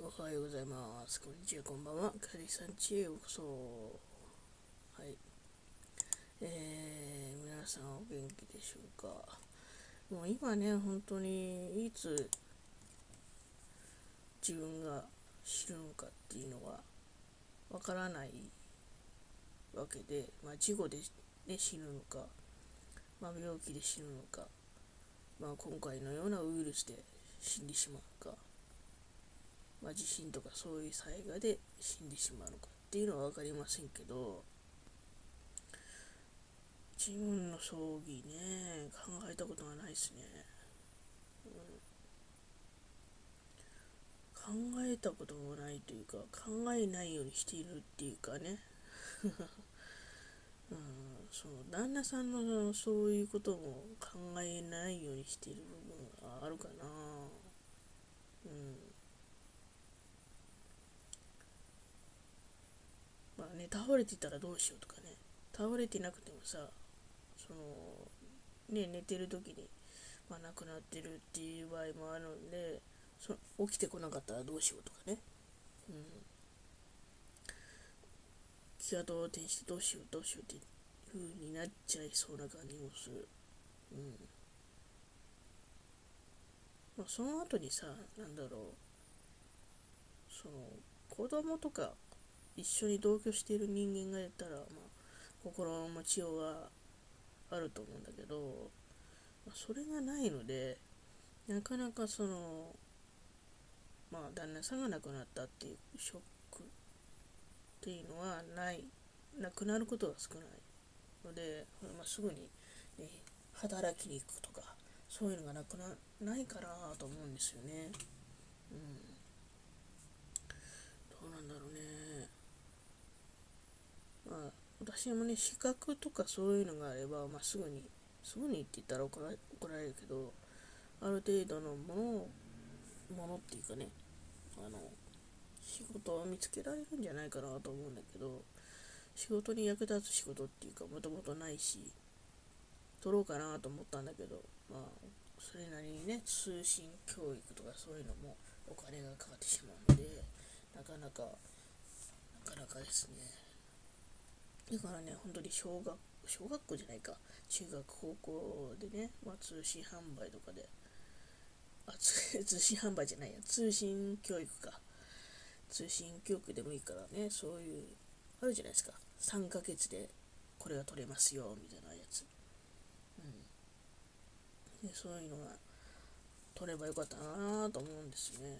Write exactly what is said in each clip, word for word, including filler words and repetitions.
おはようございます。こんにちは、こんばんは。カリさんちへようこそ。はい。えー、皆さんお元気でしょうか。もう今ね、本当にいつ自分が死ぬのかっていうのがわからないわけで、まあ、事故で、ね、死ぬのか、まあ、病気で死ぬのか、まあ、今回のようなウイルスで死んでしまうか、まあ、地震とかそういう災害で死んでしまうのかっていうのは分かりませんけど、自分の葬儀ね、考えたことがないですね、うん。考えたこともないというか、考えないようにしているっていうかね、うん、その旦那さんのそういうことも考えないようにしている部分があるかな。うん。まあね、倒れてたらどうしようとかね、倒れてなくてもさ、その、ね、寝てる時に、まあ、亡くなってるっていう場合もあるんで、そ起きてこなかったらどうしようとかね、うん、気が動転してどうしようどうしようって風になっちゃいそうな感じもする。うん。まあ、その後にさ、なんだろう、その、子供とか一緒に同居している人間がいたら、まあ、心の持ちようがあると思うんだけど、まあ、それがないので、なかなかその、まあ、旦那さんが亡くなったっていうショックっていうのはない、なくなることが少ないので、まあ、すぐに、ね、働きに行くとか、そういうのがなくなないかなと思うんですよね。うん。どうなんだろうね。まあ、私もね、資格とかそういうのがあれば、まあ、すぐに、すぐにって言ったら怒ら怒られるけど、ある程度のものを、ものっていうかね、あの、仕事を見つけられるんじゃないかなと思うんだけど、仕事に役立つ仕事っていうか、もともとないし、取ろうかなと思ったんだけど、まあ、それなりにね、通信教育とかそういうのもお金がかかってしまうので、なかなか、なかなかですね。だからね、本当に小学、小学校じゃないか、中学、高校でね、まあ、通信販売とかで、あ、通信販売じゃないや、通信教育か。通信教育でもいいからね、そういう、あるじゃないですか。さんかげつでこれが取れますよ、みたいなやつ。うん。でそういうのが取ればよかったなと思うんですね。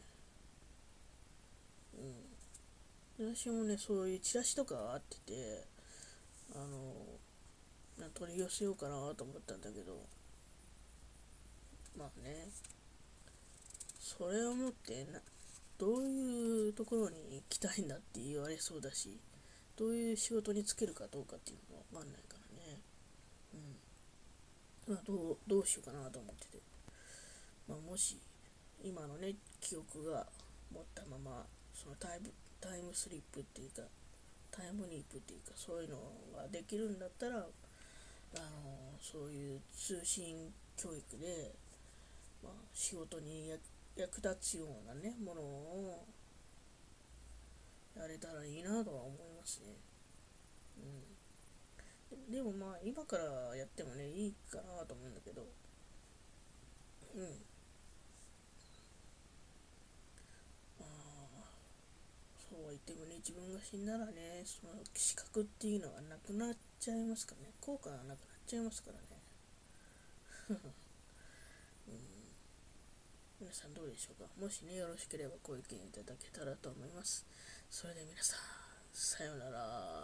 うん。私もね、そういうチラシとかあってて、あの、取り寄せようかなと思ったんだけど、まあね、それをもってな、どういうところに行きたいんだって言われそうだし、どういう仕事に就けるかどうかっていうのもわかんないからね。うん。まあ、どう、どうしようかなと思ってて。まあ、もし、今のね、記憶が持ったまま、そのタイム、タイムスリップっていうか、タイムリープっていうか、そういうのができるんだったら、あの、そういう通信教育で、まあ、仕事に役立つようなね、ものをやれたらいいなとは思いますね。うん。でもまあ、今からやってもね、いいかなと思うんだけど、うん。まあ、そうは言ってもね、自分が死んだらね、その資格っていうのはなくなっちゃいますからね。効果がなくなっちゃいますからね。うん、皆さんどうでしょうか。もしね、よろしければご意見いただけたらと思います。それでは皆さん、さようなら。